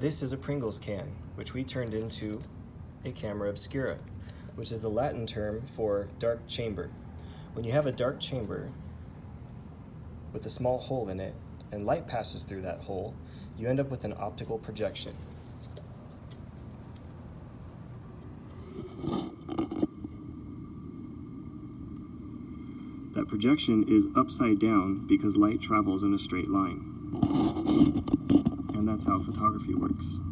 This is a Pringles can, which we turned into a camera obscura, which is the Latin term for dark chamber. When you have a dark chamber with a small hole in it, and light passes through that hole, you end up with an optical projection. That projection is upside down because light travels in a straight line. And that's how photography works.